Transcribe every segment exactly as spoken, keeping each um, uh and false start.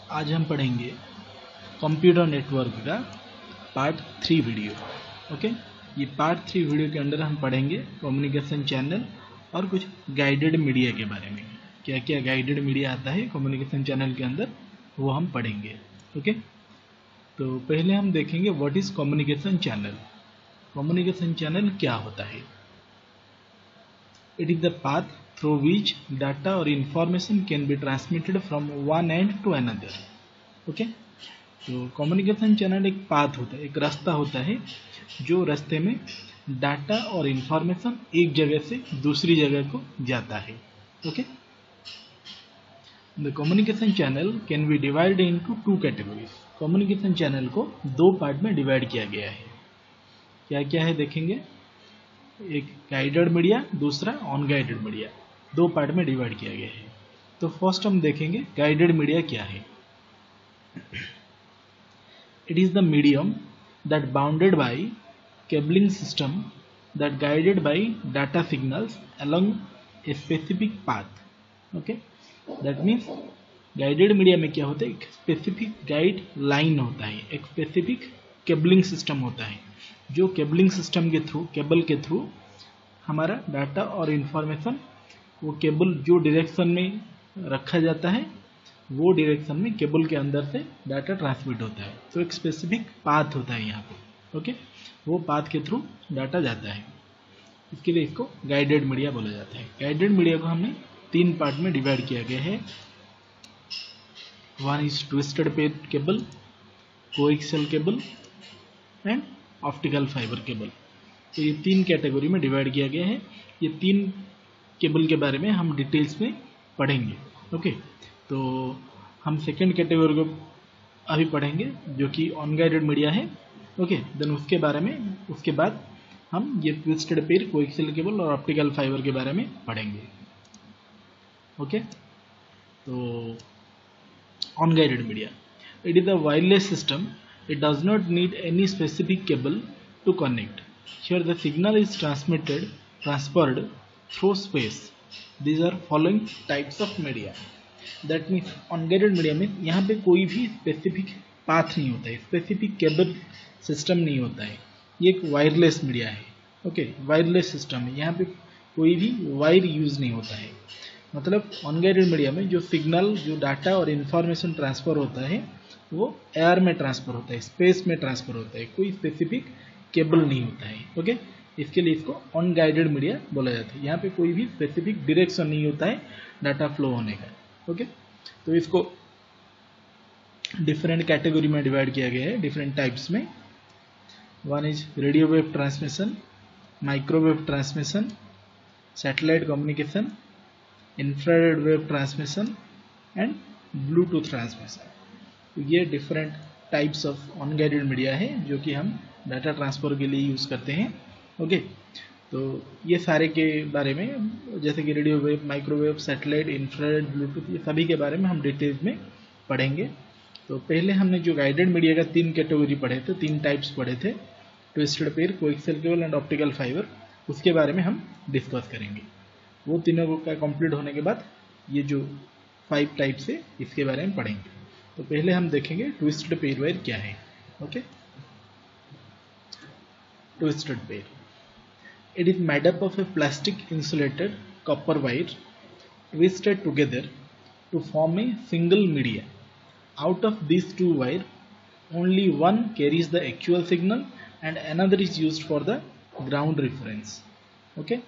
आज हम पढ़ेंगे कंप्यूटर नेटवर्क का पार्ट थ्री वीडियो। ओके, ये पार्ट थ्री वीडियो के अंदर हम पढ़ेंगे कम्युनिकेशन चैनल और कुछ गाइडेड मीडिया के बारे में। क्या क्या गाइडेड मीडिया आता है कम्युनिकेशन चैनल के अंदर, वो हम पढ़ेंगे। ओके, तो पहले हम देखेंगे what is communication channel. Communication channel क्या होता है? It is the path through which data or information can be transmitted from one end to another. Okay, तो कम्युनिकेशन चैनल एक पाथ होता है, एक रास्ता होता है जो रास्ते में डाटा और इंफॉर्मेशन एक जगह से दूसरी जगह को जाता है। Okay, the communication channel can be divided into two categories. Communication channel को दो पार्ट में डिवाइड किया गया है। क्या क्या है देखेंगे, एक गाइडेड मीडिया, दूसरा अनगाइडेड मीडिया। दो पार्ट में डिवाइड किया गया है। तो फर्स्ट हम देखेंगे गाइडेड मीडिया क्या है। It is the medium that bounded by cabling system that guided by data signals along a specific path. Okay, that means guided media में क्या होता है, एक स्पेसिफिक गाइड लाइन होता है, एक स्पेसिफिक केबलिंग सिस्टम होता है, जो केबलिंग सिस्टम के थ्रू, केबल के थ्रू हमारा डाटा और इंफॉर्मेशन, वो केबल जो डायरेक्शन में रखा जाता है वो डायरेक्शन में केबल के अंदर से डाटा ट्रांसमिट होता है। तो एक स्पेसिफिक पाथ होता है यहाँ पे। ओके, वो पाथ के थ्रू डाटा जाता है, इसके लिए इसको गाइडेड मीडिया बोला जाता है। गाइडेड मीडिया को हमने तीन पार्ट में डिवाइड किया गया है। One is twisted pair cable, coaxial cable and optical fibre cable. तो ये तीन कैटेगरी में डिवाइड किया गया है। ये तीन केबल के बारे में हम डिटेल्स में पढ़ेंगे। ओके, तो हम सेकेंड कैटेगरी को अभी पढ़ेंगे जो कि अनगाइडेड मीडिया है। ओके, देन उसके बारे में, उसके बाद हम ये ट्विस्टेड पेयर, कोएक्सियल केबल और ऑप्टिकल फाइबर के बारे में पढ़ेंगे। ओके, तो unguided media, it is a wireless system. It does not need any specific cable to connect. Here the signal is transmitted transferred through space. These are following types of media. That means unguided media में यहाँ पे कोई भी specific path नहीं होता है, specific cable system नहीं होता है। ये एक वायरलेस मीडिया है। ओके, वायरलेस सिस्टम है, यहाँ पे कोई भी वायर यूज नहीं होता है। मतलब अनगाइडेड मीडिया में जो सिग्नल, जो डाटा और इंफॉर्मेशन ट्रांसफर होता है वो एयर में ट्रांसफर होता है, स्पेस में ट्रांसफर होता है, कोई स्पेसिफिक केबल नहीं होता है। ओके, इसके लिए इसको अनगाइडेड मीडिया बोला जाता है। यहाँ पे कोई भी स्पेसिफिक डायरेक्शन नहीं होता है डाटा फ्लो होने का। ओके, तो इसको डिफरेंट कैटेगरी में डिवाइड किया गया है, डिफरेंट टाइप्स में। One is radio wave transmission, microwave transmission, satellite communication, infrared wave transmission and bluetooth transmission. तो ये different types of unguided media है जो कि हम डाटा ट्रांसफर के लिए यूज करते हैं। ओके okay, तो ये सारे के बारे में, जैसे कि radio wave, microwave, satellite, infrared, bluetooth, ये सभी के बारे में हम डिटेल्स में पढ़ेंगे। तो पहले हमने जो गाइडेड मीडिया का तीन कैटेगरी पढ़े थे, तीन टाइप्स पढ़े थे, twisted pair, coaxial cable and optical fibre, उसके बारे में हम डिस्कस करेंगे। वो तीनों का कंप्लीट होने के बाद ये जो फाइव टाइप्स है इसके बारे में पढ़ेंगे। तो पहले हम देखेंगे ट्विस्टेड पेयर वायर क्या है। Okay, twisted pair, it is made up of a plastic insulated copper wire twisted together to form a single media. Out of these two wires, only one carries the actual signal and another is used for the ground reference. Okay,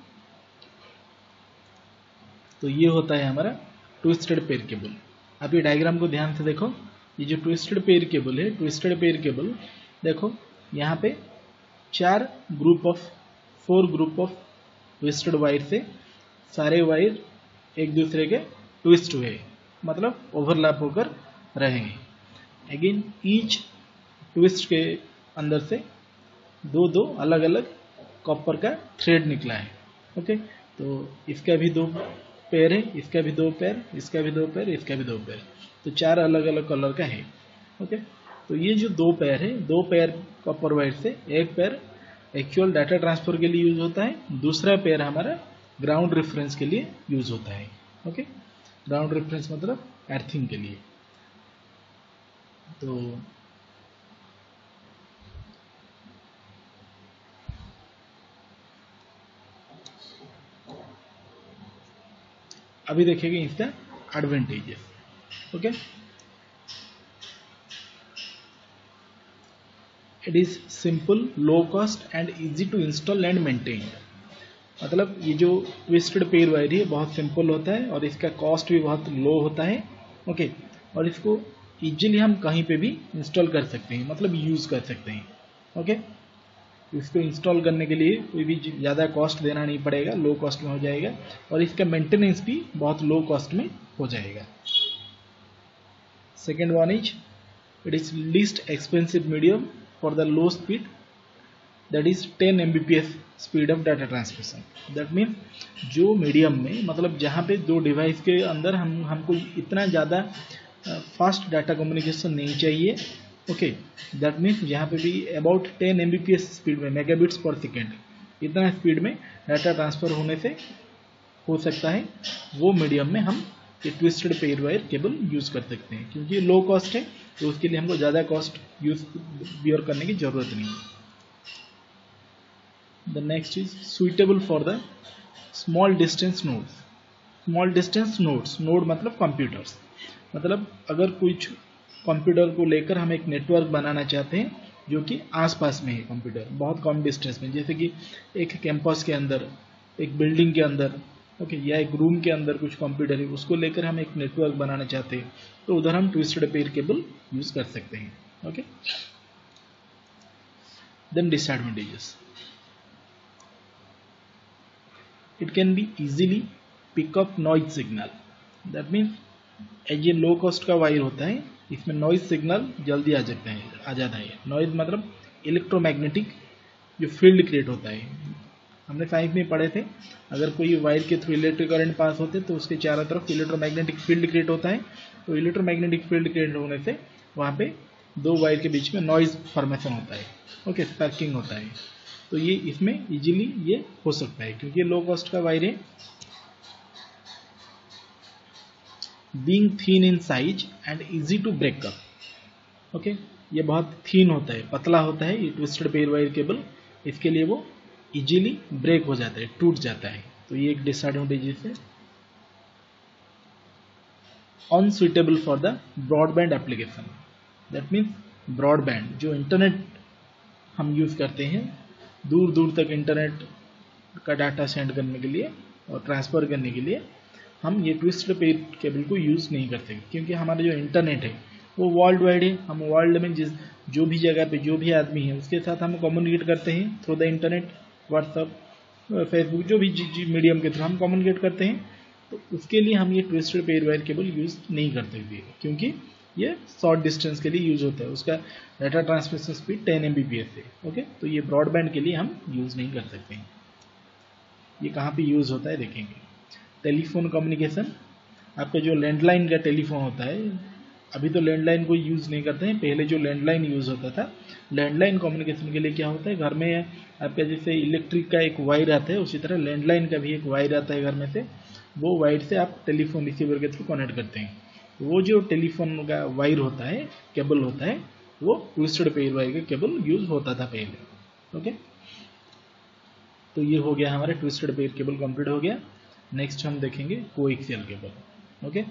तो ये होता है हमारा twisted pair cable. आप ये diagram को ध्यान से देखो, ये जो ट्विस्टेड पेयर केबल है, ट्विस्टेड पेयर केबल देखो, यहाँ पे चार group of four group of twisted wire से सारे वायर एक दूसरे के ट्विस्ट हुए, मतलब ओवरलैप होकर रहे हैं। अगेन ईच ट्विस्ट के अंदर से दो दो अलग अलग कॉपर का थ्रेड निकला है। ओके, तो इसका भी दो पेयर है, इसका भी दो पेयर, इसका भी दो पेयर, इसका भी दो पेयर, तो चार अलग अलग कलर का है। ओके, तो ये जो दो पेयर है, दो पेयर कॉपर वायर से एक पेयर एक्चुअल डाटा ट्रांसफर के लिए यूज होता है, दूसरा पेयर हमारा ग्राउंड रेफरेंस के लिए यूज होता है। ओके, ग्राउंड रेफरेंस मतलब अर्थिंग के लिए। तो अभी देखेंगे इसका advantages. Okay, it is simple, low cost and easy to install and maintain. मतलब ये जो ट्विस्टेड पेयर वायर है बहुत सिंपल होता है और इसका कॉस्ट भी बहुत लो होता है। ओके, और इसको इजीली हम कहीं पे भी इंस्टॉल कर सकते हैं, मतलब यूज़ कर सकते हैं। ओके, इसको इंस्टॉल करने के लिए कोई भी ज़्यादा कॉस्ट देना नहीं पड़ेगा, लो कॉस्ट में हो जाएगा और इसका मेंटेनेंस भी बहुत लो कॉस्ट में हो जाएगा। Second one is it is least expensive medium for the low speed, that is ten M B P S speed of data transmission. That means जो मीडियम में, मतलब जहाँ पे दो डिवाइस के अंदर हम हमको इतना ज़्यादा फास्ट डाटा कम्युनिकेशन नहीं चाहिए। ओके, दैट मीन्स जहाँ पे भी about ten M B P S speed में, मेगाबिट्स पर सेकेंड, इतना स्पीड में डाटा ट्रांसफ़र होने से हो सकता है, वो मीडियम में हम ये twisted pair wire cable use कर सकते हैं। क्योंकि ये लो कॉस्ट है तो उसके लिए हमको ज़्यादा कॉस्ट यूज बियर करने की ज़रूरत नहीं है। The next is suitable for the small distance nodes. Small distance nodes, node मतलब कंप्यूटर्स, मतलब अगर कुछ कंप्यूटर को लेकर हम एक नेटवर्क बनाना चाहते हैं जो कि आसपास में है, कंप्यूटर बहुत कम डिस्टेंस में, जैसे कि एक कैंपस के अंदर, एक बिल्डिंग के अंदर, ओके, या एक रूम के अंदर कुछ कंप्यूटर है, उसको लेकर हम एक नेटवर्क बनाना चाहते हैं तो उधर हम ट्विस्टेड पेयर केबल यूज़ कर सकते हैं। Okay, then disadvantages, it can be easily pick up noise signal, that means as ये लो कॉस्ट का वायर होता है इसमें नॉइज सिग्नल जल्दी आ जाता है आ जाता है नॉइज मतलब इलेक्ट्रोमैग्नेटिक जो फील्ड क्रिएट होता है, हमने साइंस में पढ़े थे, अगर कोई वायर के थ्रू इलेक्ट्रिक करंट पास होते तो उसके चारों तरफ इलेक्ट्रोमैग्नेटिक फील्ड क्रिएट होता है। तो इलेक्ट्रोमैग्नेटिक फील्ड क्रिएट होने से वहाँ पे दो वायर के बीच में नॉइज फॉर्मेशन होता है। ओके, स्पार्किंग होता है, तो ये इसमें इजीली ये हो सकता है क्योंकि ये लो कॉस्ट का वायर है। Being thin in size and easy to break up. Okay, ये बहुत थिन होता है, पतला होता है ये ट्विस्टेड पेयर वायर केबल, इसके लिए वो इजीली ब्रेक हो जाता है, टूट जाता है, तो ये एक डिसएडवांटेज है। Unsuitable for the broadband application, that means broadband जो इंटरनेट हम यूज़ करते हैं, दूर दूर तक इंटरनेट का डाटा सेंड करने के लिए और ट्रांसफ़र करने के लिए हम ये ट्विस्टेड पेयर केबल को यूज़ नहीं कर सकते क्योंकि हमारा जो इंटरनेट है वो वर्ल्ड वाइड है। हम वर्ल्ड में जिस जो भी जगह पे जो भी आदमी है उसके साथ हम कम्युनिकेट करते हैं through the internet, WhatsApp, Facebook, जो भी मीडियम के थ्रू हम कम्युनिकेट करते हैं। तो उसके लिए हम ये twisted pair wire cable use नहीं कर सकते क्योंकि ये शॉर्ट डिस्टेंस के लिए यूज़ होता है, उसका data transmission speed ten M B P S है। ओके, तो ये ब्रॉडबैंड के लिए हम यूज़ नहीं कर सकते हैं। ये कहाँ पे यूज़ होता है देखेंगे, टेलीफोन कम्युनिकेशन, आपका जो लैंडलाइन का टेलीफोन होता है, अभी तो लैंडलाइन को यूज़ नहीं करते हैं, पहले जो लैंडलाइन यूज़ होता था, लैंडलाइन कम्युनिकेशन के लिए क्या होता है, घर में आपका जैसे इलेक्ट्रिक का एक वायर आता है उसी तरह लैंडलाइन का भी एक वायर आता है घर में से, वो वायर से आप टेलीफोन रिसीवर के थ्रू कनेक्ट करते हैं। वो जो टेलीफोन का वायर होता है, केबल होता है, वो ट्विस्टेड पेयर वायर का केबल यूज़ होता था पहले। ओके, तो ये हो गया हमारा ट्विस्टेड पेयर केबल कंप्लीट हो गया। नेक्स्ट हम देखेंगे coaxial cable. Okay,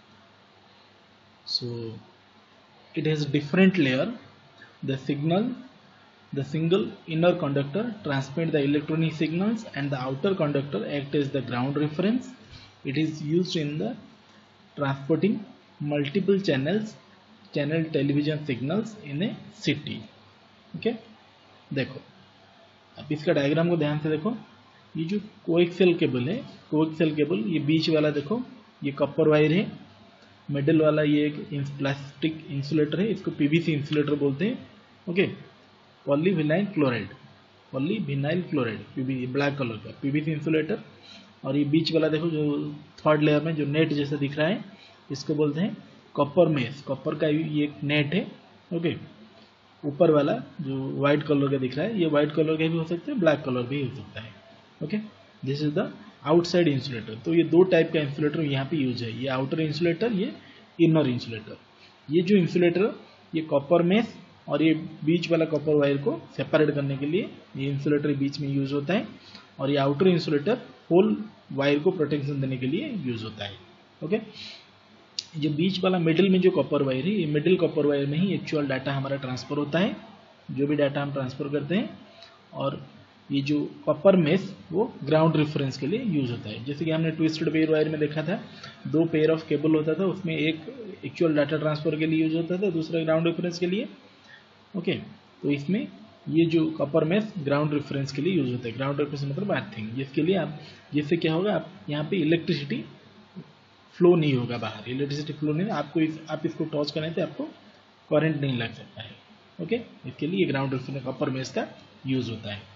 so it has different layer, the signal the single inner conductor transmit the electronic signals and the outer conductor act as the ground reference. It is used in the transporting multiple channels channel television signals in a city. Okay, देखो अब इसका diagram को ध्यान से देखो, ये जो coaxial cable है, कोएक्सियल केबल ये बीच वाला देखो ये कॉपर वायर है, मिडिल वाला ये एक प्लास्टिक इंसुलेटर है, इसको पीवीसी इंसुलेटर बोलते हैं। Okay, polyvinyl chloride, polyvinyl chloride PV black colour का पीवीसी इंसुलेटर, और ये बीच वाला देखो जो थर्ड लेयर में जो नेट जैसा दिख रहा है इसको बोलते हैं कॉपर मेश, कॉपर का ये एक नेट है। ओके, ऊपर वाला जो वाइट कलर का दिख रहा है ये वाइट कलर का भी हो सकता है, ब्लैक कलर भी हो सकता है। Okay, this is the outside insulator. तो ये दो टाइप का इंसुलेटर यहाँ पे यूज है, ये आउटर इंसुलेटर, ये इनर इंसुलेटर। ये जो इंसुलेटर ये कॉपर मेश और ये बीच वाला कॉपर वायर को सेपरेट करने के लिए ये इंसुलेटर बीच में यूज होता है, और ये आउटर इंसुलेटर होल वायर को प्रोटेक्शन देने के लिए यूज होता है। ओके, जो बीच वाला मिडिल में जो कॉपर वायर है, ये मिडिल कॉपर वायर में ही एक्चुअल डाटा हमारा ट्रांसफर होता है, जो भी डाटा हम ट्रांसफर करते हैं। और ये जो कॉपर मेश वो ग्राउंड रेफरेंस के लिए यूज होता है। जैसे कि हमने ट्विस्टेड पेयर वायर में देखा था, दो पेयर ऑफ केबल होता था, उसमें एक एक्चुअल डाटा ट्रांसफर के लिए यूज होता था, दूसरा ग्राउंड रेफरेंस के लिए। ओके, तो इसमें ये जो कॉपर मेश ग्राउंड रेफरेंस के लिए यूज होता है। ग्राउंड रेफरेंस मतलब अर्थिंग, जिसके लिए आप, जिससे क्या होगा, आप यहाँ पे इलेक्ट्रिसिटी फ्लो नहीं होगा बाहर, इलेक्ट्रिसिटी फ्लो नहीं, आपको इस, आप इसको टॉर्च करने से आपको करंट नहीं लग सकता है। ओके, इसके लिए ग्राउंड रेफरेंस कॉपर मेश का यूज होता है।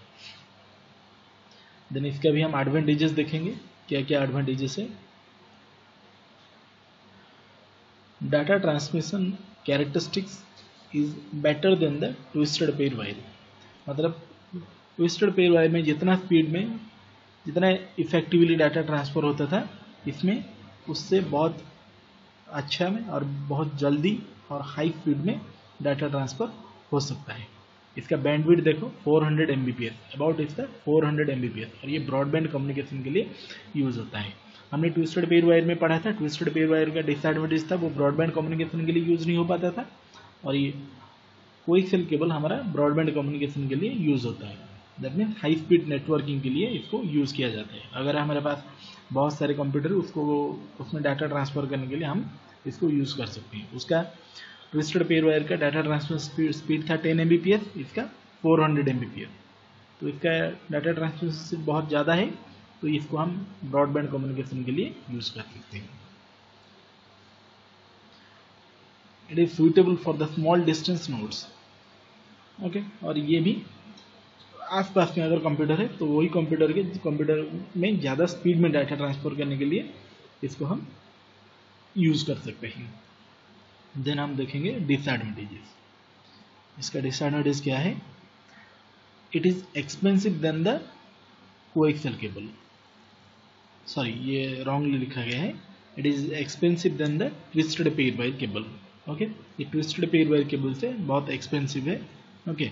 देन इसका भी हम एडवांटेजेस देखेंगे, क्या क्या एडवांटेजेस है। Data transmission characteristics is better than the twisted pair wire. मतलब ट्विस्टेड पेयर वायर में जितना स्पीड में, जितना इफेक्टिवली डाटा ट्रांसफर होता था, इसमें उससे बहुत अच्छा में और बहुत जल्दी और हाई स्पीड में डाटा ट्रांसफर हो सकता है। इसका बैंडविड्थ देखो four hundred M B P S, about इसका four hundred M B P S, और ये ब्रॉडबैंड कम्युनिकेशन के लिए यूज होता है। हमने ट्विस्टेड पेयर वायर में पढ़ा था, ट्विस्टेड पेयर वायर का डिसएडवांटेज था वो ब्रॉडबैंड कम्युनिकेशन के लिए यूज नहीं हो पाता था, और ये कोएक्सियल केबल हमारा ब्रॉडबैंड कम्युनिकेशन के लिए यूज होता है। That means high speed networking के लिए इसको यूज किया जाता है। अगर हमारे पास बहुत सारे कंप्यूटर, उसको उसमें डाटा ट्रांसफर करने के लिए हम इसको यूज कर सकते हैं। उसका ट्विस्टेड पेयर वायर का डाटा ट्रांसफर स्पीड स्पीड था ten M B P S, इसका four hundred M B P S, तो इसका डाटा ट्रांसफर स्पीड बहुत ज़्यादा है, तो इसको हम ब्रॉडबैंड कम्युनिकेशन के लिए यूज कर सकते हैं। It is suitable for the small distance nodes. Okay, और ये भी आसपास में अगर कंप्यूटर है तो वही कंप्यूटर के कंप्यूटर में ज़्यादा स्पीड में डाटा ट्रांसफर करने के लिए इसको हम यूज कर सकते हैं। देन हम देखेंगे डिसएडवांटेजेस। इसका डिसएडवांटेज क्या है? It is expensive than the coaxial cable. Sorry, ये रॉन्गली लिखा गया है। It is expensive than the twisted pair wire cable. Okay, ये ट्विस्टेड पेयर वायर केबल से बहुत एक्सपेंसिव है। ओके,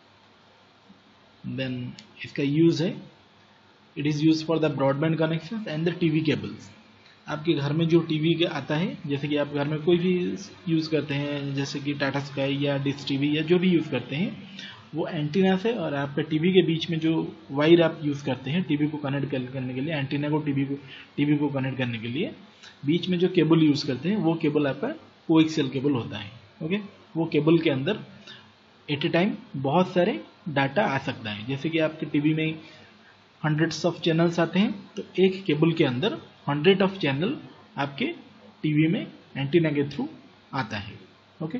देन इसका यूज है, it is use for the broadband connection and the TV cables. आपके घर में जो टीवी आता है, जैसे कि आप घर में कोई भी यूज़ करते हैं, जैसे कि टाटा स्काई या डिश टीवी या जो भी यूज़ करते हैं, वो एंटीना से और आपका टीवी के बीच में जो वायर आप यूज़ करते हैं टीवी को कनेक्ट करने के लिए, एंटीना को टीवी को टीवी को कनेक्ट करने के लिए बीच में जो केबल यूज़ करते हैं, वो केबल आपका कोएक्सियल केबल होता है। ओके, वो केबल के अंदर एट ए टाइम बहुत सारे डाटा आ सकता है। जैसे कि आपके टीवी में हंड्रेड्स ऑफ चैनल्स आते हैं, तो एक केबल के अंदर हंड्रेड ऑफ चैनल आपके टीवी में एंटीना के थ्रू आता है। ओके,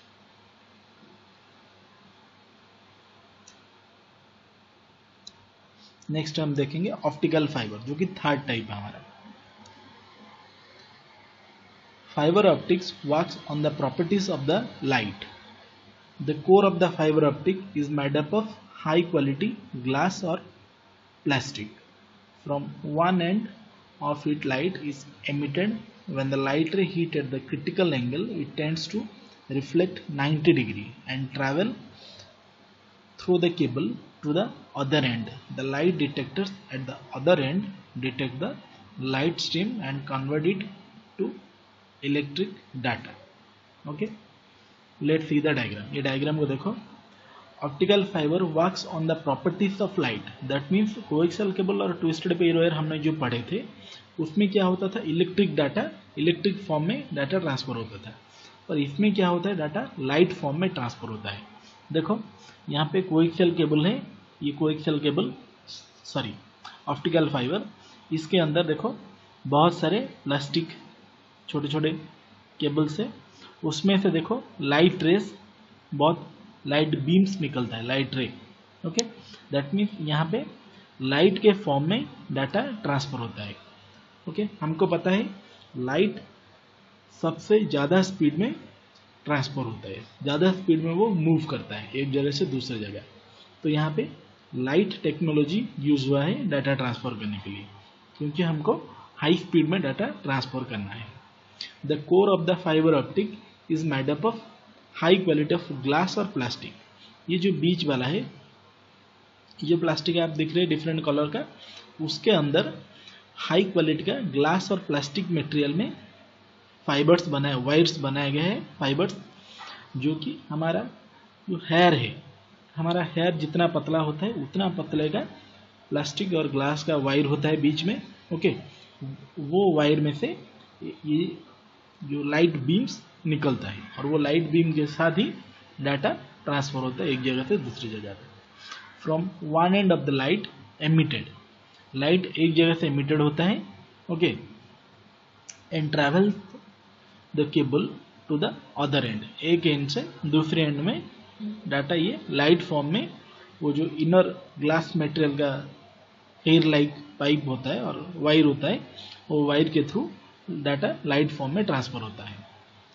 नेक्स्ट हम देखेंगे ऑप्टिकल फाइबर, जो कि थर्ड टाइप है हमारा। Fibre optics works on the properties of the light. The core of the fibre optic is made up of high quality glass और plastic. From one end of it, light is emitted. When the light ray hit at the critical angle, it tends to reflect ninety degree and travel through the cable to the other end. The light detectors at the other end detect the light stream and convert it to electric data. Okay, let's see the diagram. ये diagram को देखो। Optical fibre works on the properties of light. That means coaxial cable और twisted pair wire हमने जो पढ़े थे, उसमें क्या होता था, इलेक्ट्रिक डाटा इलेक्ट्रिक फॉर्म में डाटा ट्रांसफर होता था, और इसमें क्या होता है, डाटा लाइट फॉर्म में ट्रांसफर होता है। देखो यहाँ पे कोएक्सियल केबल है, ये coaxial cable sorry optical fibre, इसके अंदर देखो बहुत सारे प्लास्टिक छोटे छोटे केबल्स है, उसमें से देखो लाइट रेस, बहुत लाइट बीम्स निकलता है, लाइट रे। ओके, दैट मीन्स यहाँ पे लाइट के फॉर्म में डाटा ट्रांसफर होता है। ओके, हमको पता है लाइट सबसे ज़्यादा स्पीड में ट्रांसफर होता है, ज़्यादा स्पीड में वो मूव करता है एक जगह से दूसरे जगह। तो यहाँ पे लाइट टेक्नोलॉजी यूज हुआ है डाटा ट्रांसफर करने के लिए, क्योंकि हमको हाई स्पीड में डाटा ट्रांसफर करना है। The core of the fibre optic is made up of high quality of glass और प्लास्टिक। ये जो बीच वाला है, ये प्लास्टिक आप दिख रहे हैं डिफरेंट कलर का, उसके अंदर हाई क्वालिटी का ग्लास और प्लास्टिक मटेरियल में फाइबर्स बनाए, वायर्स बनाए गए हैं, फाइबर्स, जो कि हमारा जो हेयर है, हमारा हेयर जितना पतला होता है उतना पतले का प्लास्टिक और ग्लास का वायर होता है बीच में। ओके, वो वायर में से ये जो लाइट बीम्स निकलता है और वो लाइट बीम के साथ ही डाटा ट्रांसफर होता है एक जगह से दूसरी जगह पे। From one end of the light emitted, light एक जगह से एमिटेड होता है, okay, and travel the cable to the other end, एक एंड से दूसरे एंड में डाटा ये लाइट फॉर्म में, वो जो इनर ग्लास मटेरियल का हेयर लाइक पाइप होता है और वायर होता है, वो वायर के थ्रू डाटा लाइट फॉर्म में ट्रांसफर होता है।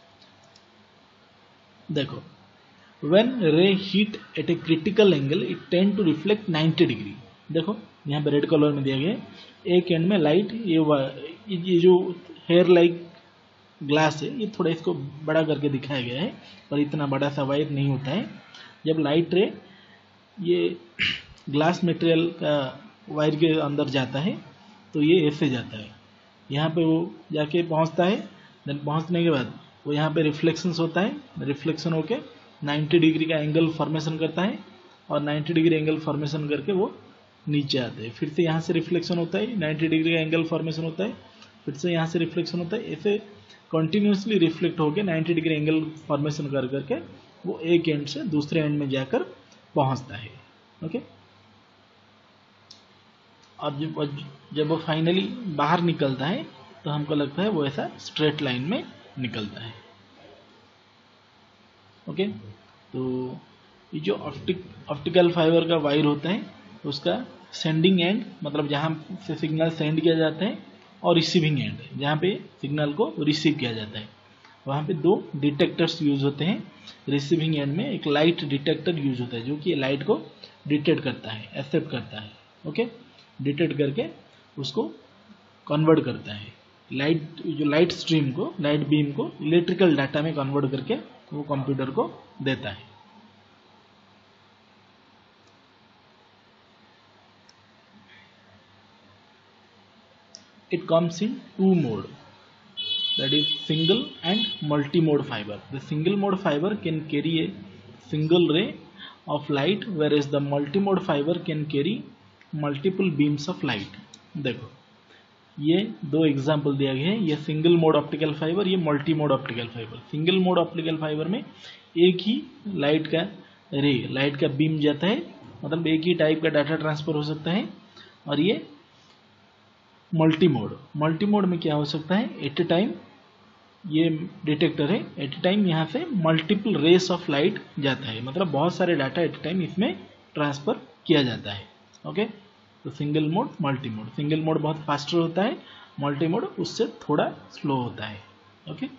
देखो, when ray hit at a critical angle it tend to reflect ninety degree. देखो यहाँ पे रेड कलर में दिया गया है, एक एंड में लाइट, ये ये जो हेयर लाइक ग्लास है, ये थोड़ा इसको बड़ा करके दिखाया गया है, पर इतना बड़ा सा वायर नहीं होता है। जब लाइट रे ये ग्लास मटेरियल का वायर के अंदर जाता है तो ये ऐसे जाता है, यहाँ पे वो जाके पहुँचता है, देन पहुँचने के बाद वो यहाँ पे रिफ्लेक्शंस होता है, रिफ्लेक्शन होके नाइंटी डिग्री का एंगल फॉर्मेशन करता है और नाइंटी डिग्री एंगल फॉर्मेशन करके वो नीचे आते हैं। फिर से यहाँ से रिफ्लेक्शन होता है, नाइंटी डिग्री का एंगल फॉर्मेशन होता है, फिर से यहाँ से रिफ्लेक्शन होता है, ऐसे कंटिन्यूसली रिफ्लेक्ट होकर नाइंटी डिग्री एंगल फॉर्मेशन कर करके वो एक एंड से दूसरे एंड में जाकर पहुँचता है। ओके, और जब जब वो फाइनली बाहर निकलता है तो हमको लगता है वो ऐसा स्ट्रेट लाइन में निकलता है। ओके, तो ये जो ऑप्टिक ऑप्टिकल फाइबर का वायर होता है उसका सेंडिंग एंड, मतलब जहाँ से सिग्नल सेंड किया जाता है, और रिसीविंग एंड, जहाँ पे सिग्नल को रिसीव किया जाता है, वहाँ पे दो डिटेक्टर्स यूज होते हैं। रिसीविंग एंड में एक लाइट डिटेक्टर यूज होता है जो कि लाइट को डिटेक्ट करता है, एक्सेप्ट करता है। ओके, डिटेक्ट करके उसको कन्वर्ट करता है, लाइट जो लाइट स्ट्रीम को, लाइट बीम को इलेक्ट्रिकल डाटा में कन्वर्ट करके वो कंप्यूटर को देता है। It comes in two mode, that is single and multi-mode fiber. The single mode fiber can carry a single ray of light, whereas the multi-mode fiber can carry multiple beams of light. देखो ये दो example दिया गया है, ये single mode optical fibre, ये multi mode optical fibre. Single mode optical fibre में एक ही लाइट का रे, लाइट का बीम जाता है, मतलब एक ही टाइप का डाटा ट्रांसफर हो सकता है। और ये मल्टी मोड, मल्टी मोड में क्या हो सकता है, एट ए टाइम, ये डिटेक्टर है, एट ए टाइम यहाँ से मल्टीपल रेस ऑफ लाइट जाता है, मतलब बहुत सारे डाटा एट ए टाइम इसमें ट्रांसफर किया जाता है। ओके, तो single mode, multi mode. Single mode बहुत फास्टर होता है, मल्टी मोड उससे थोड़ा स्लो होता है। ओके,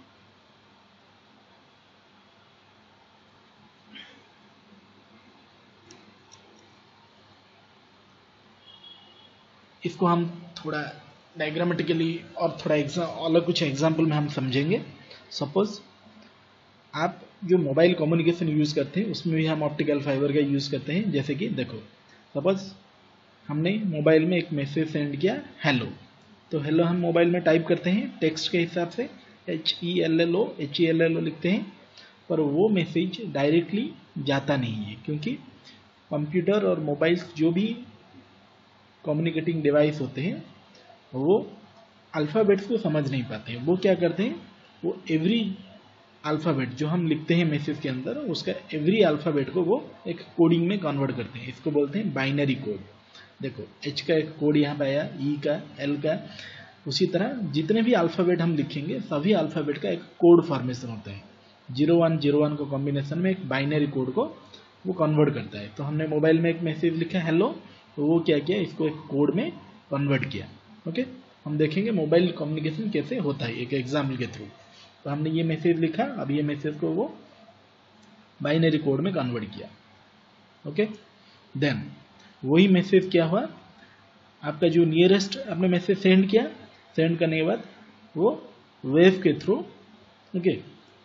इसको हम थोड़ा डायग्रामेटिकली और थोड़ा एग्जाम अलग कुछ एग्जाम्पल में हम समझेंगे। सपोज आप जो मोबाइल कम्युनिकेशन यूज़ करते हैं उसमें भी हम ऑप्टिकल फाइबर का यूज़ करते हैं। जैसे कि देखो, सपोज हमने मोबाइल में एक मैसेज सेंड किया हेलो, तो हेलो हम मोबाइल में टाइप करते हैं टेक्स्ट के हिसाब से, H E L L O H E L L O लिखते हैं, पर वो मैसेज डायरेक्टली जाता नहीं है, क्योंकि कंप्यूटर और मोबाइल्स जो भी कम्युनिकेटिंग डिवाइस होते हैं वो अल्फ़ाबेट्स को समझ नहीं पाते हैं। वो क्या करते हैं, वो एवरी अल्फ़ाबेट जो हम लिखते हैं मैसेज के अंदर, उसका एवरी अल्फ़ाबेट को वो एक कोडिंग में कन्वर्ट करते हैं। इसको बोलते हैं बाइनरी कोड। देखो एच का एक कोड यहाँ पे आया, ई का, एल का, उसी तरह जितने भी अल्फ़ाबेट हम लिखेंगे सभी अल्फ़ाबेट का एक कोड फॉर्मेशन होता है। जीरो वन जीरो वन को कॉम्बिनेशन में एक बाइनरी कोड को वो कन्वर्ट करता है। तो हमने मोबाइल में एक मैसेज लिखा हेलो, तो वो क्या किया, इसको एक कोड में कन्वर्ट किया। ओके, हम देखेंगे मोबाइल कम्युनिकेशन कैसे होता है एक एग्जाम्पल के थ्रू। तो हमने ये मैसेज लिखा, अब ये मैसेज को वो बाइनरी कोड में कन्वर्ट किया। ओके, देन वही मैसेज क्या हुआ, आपका जो नियरेस्ट आपने मैसेज सेंड किया, सेंड करने के बाद वो वेव के थ्रू, ओके,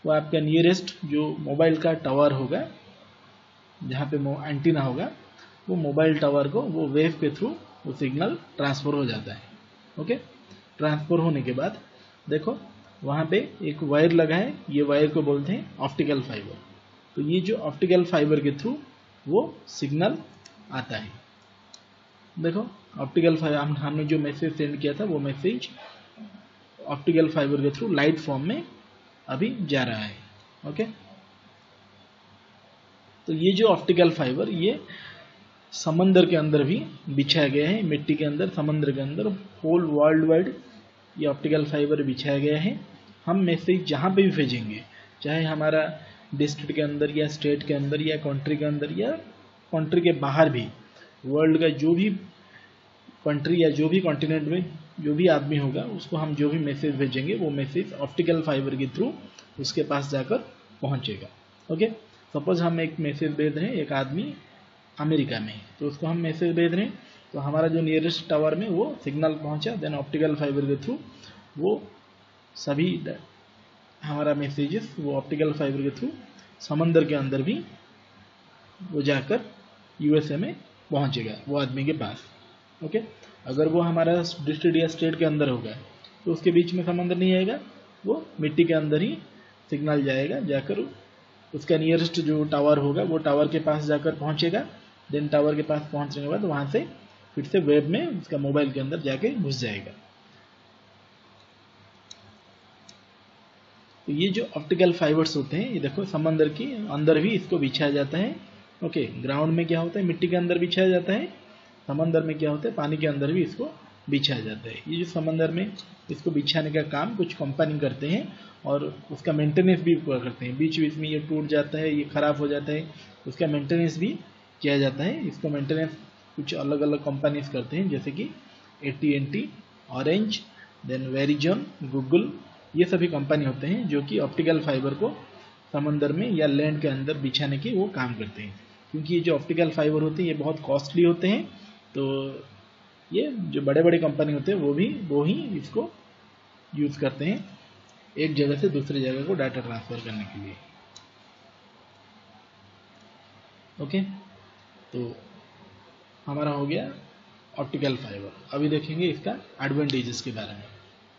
वो आपका नियरेस्ट जो मोबाइल का टावर होगा, जहाँ पे एंटीना होगा, वो मोबाइल टावर को वो वेव के थ्रू वो सिग्नल ट्रांसफ़र हो जाता है। ओके, ट्रांसफ़र होने के बाद देखो वहाँ पे एक वायर लगा है, ये वायर को बोलते हैं ऑप्टिकल फाइबर। तो ये जो ऑप्टिकल फाइबर के थ्रू वो सिग्नल आता है। देखो ऑप्टिकल फाइबर हम हमने जो मैसेज सेंड किया था वो मैसेज ऑप्टिकल फाइबर के थ्रू लाइट फॉर्म में अभी जा रहा है। ओके, तो ये जो ऑप्टिकल फाइबर ये समंदर के अंदर भी बिछाया गया है, मिट्टी के अंदर, समंदर के अंदर, होल वर्ल्ड वाइड ये ऑप्टिकल फाइबर बिछाया गया है। हम मैसेज जहाँ पे भी भेजेंगे, चाहे हमारा डिस्ट्रिक्ट के अंदर या स्टेट के अंदर या कंट्री के अंदर या कंट्री के बाहर भी, वर्ल्ड का जो भी कंट्री या जो भी कॉन्टिनेंट में जो भी आदमी होगा, उसको हम जो भी मैसेज भेजेंगे वो मैसेज ऑप्टिकल फाइबर के थ्रू उसके पास जाकर पहुँचेगा। ओके, सपोज हम एक मैसेज भेज रहे हैं, एक आदमी अमेरिका में, तो उसको हम मैसेज भेज रहे हैं, तो हमारा जो नियरेस्ट टावर में वो सिग्नल पहुंचा, देन ऑप्टिकल फाइबर के थ्रू वो सभी हमारा मैसेजेस वो ऑप्टिकल फाइबर के थ्रू समंदर के अंदर भी वो जाकर यूएसए में पहुंचेगा वो आदमी के पास। ओके, अगर वो हमारा डिस्ट्रिक्ट या स्टेट के अंदर होगा तो उसके बीच में समंदर नहीं आएगा, वो मिट्टी के अंदर ही सिग्नल जाएगा, जाकर उसका नियरेस्ट जो टावर होगा वो टावर के पास जाकर पहुंचेगा। देन टावर के पास पहुंचने के बाद वहां से फिर से वेब में उसका मोबाइल के अंदर जाके घुस जाएगा। तो ये जो ऑप्टिकल फाइबर्स होते हैं, ये देखो समंदर के अंदर भी इसको बिछाया जाता है। ओके, ग्राउंड में क्या होता है, मिट्टी के अंदर बिछाया जाता है, समंदर में क्या होता है, पानी के अंदर भी इसको बिछाया जाता है। ये जो समंदर में इसको बिछाने का काम कुछ कंपनी करते हैं और उसका मेंटेनेंस भी करते हैं। बीच बीच में ये टूट जाता है, ये ख़राब हो जाता है, उसका मेंटेनेंस भी किया जाता है। इसको मेंटेनेंस कुछ अलग अलग कंपनीज करते हैं, जैसे कि A T and T, Orange, then Verizon, Google, ये सभी कंपनी होते हैं जो कि ऑप्टिकल फाइबर को समंदर में या लैंड के अंदर बिछाने के वो काम करते हैं। क्योंकि ये जो ऑप्टिकल फाइबर होते हैं ये बहुत कॉस्टली होते हैं, तो ये जो बड़े बड़े कंपनी होते हैं वो भी वो ही इसको यूज़ करते हैं एक जगह से दूसरी जगह को डाटा ट्रांसफ़र करने के लिए। ओके, तो हमारा हो गया ऑप्टिकल फाइबर। अभी देखेंगे इसका एडवांटेजेस के बारे में।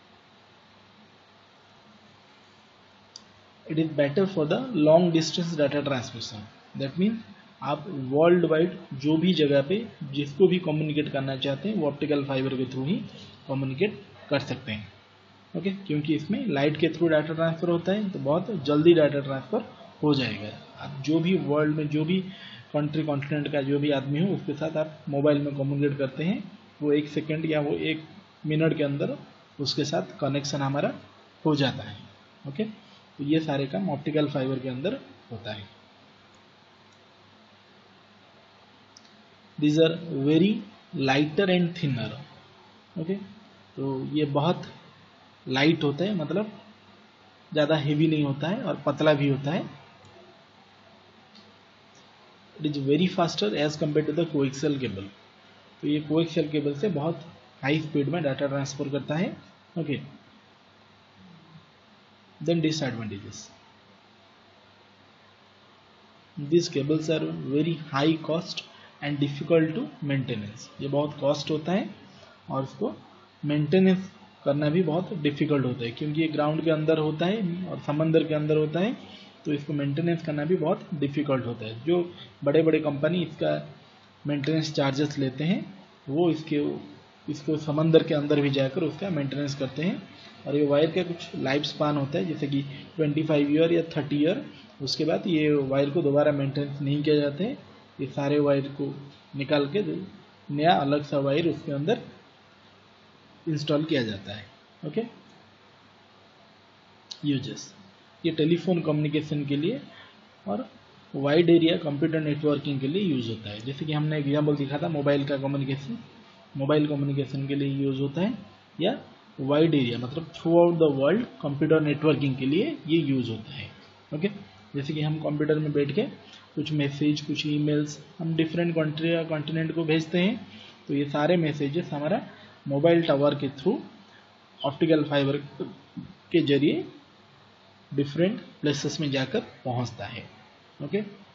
It is better for the long distance data transmission. That means आप वर्ल्ड वाइड जो भी जगह पे जिसको भी कम्युनिकेट करना चाहते हैं वो ऑप्टिकल फाइबर के थ्रू ही कम्युनिकेट कर सकते हैं। ओके, क्योंकि इसमें लाइट के थ्रू डाटा ट्रांसफ़र होता है, तो बहुत जल्दी डाटा ट्रांसफ़र हो जाएगा। आप जो भी वर्ल्ड में जो भी कंट्री कॉन्टिनेंट का जो भी आदमी हो उसके साथ आप मोबाइल में कम्युनिकेट करते हैं, वो एक सेकेंड या वो एक मिनट के अंदर उसके साथ कनेक्शन हमारा हो जाता है। ओके, तो ये सारे काम ऑप्टिकल फाइबर के अंदर होता है। These are very lighter and thinner. Okay, तो ये बहुत लाइट होता है, मतलब ज़्यादा हेवी नहीं होता है और पतला भी होता है। It is very faster as compare to the coaxial cable. तो ये कोएक्सियल केबल से बहुत हाई स्पीड में डाटा ट्रांसफर करता है। Okay, then disadvantages, this cables are very high cost and difficult to maintenance. ये बहुत कॉस्ट होता है और उसको मेंटेनेंस करना भी बहुत डिफ़िकल्ट होता है, क्योंकि ये ग्राउंड के अंदर होता है और समंदर के अंदर होता है, तो इसको मेंटेनेंस करना भी बहुत डिफ़िकल्ट होता है। जो बड़े बड़े कंपनी इसका मेंटेनेंस चार्जेस लेते हैं वो इसके इसको समंदर के अंदर भी जाकर उसका मेंटेनेंस करते हैं। और ये वायर का कुछ लाइफ स्पान होता है, जैसे कि पच्चीस ईयर या तीस ईयर, उसके बाद ये वायर को दोबारा मेंटेनेंस नहीं किया जाता है। ये सारे वायर को निकाल के नया अलग सा वायर उसके अंदर इंस्टॉल किया जाता है। ओके, यूजेस, ये टेलीफोन कम्युनिकेशन के लिए और वाइड एरिया कंप्यूटर नेटवर्किंग के लिए यूज़ होता है। जैसे कि हमने एग्जाम्पल दिखा था मोबाइल का कम्युनिकेशन, मोबाइल कम्युनिकेशन के लिए यूज़ होता है, या वाइड एरिया मतलब throughout the world computer networking के लिए ये यूज़ होता है। ओके, जैसे कि हम कंप्यूटर में बैठ के कुछ मैसेज, कुछ ईमेल्स हम डिफरेंट कंट्री या कॉन्टिनेंट को भेजते हैं, तो ये सारे मैसेजेस हमारा मोबाइल टावर के थ्रू ऑप्टिकल फाइबर के जरिए डिफरेंट प्लेसेस में जाकर पहुंचता है। ओके।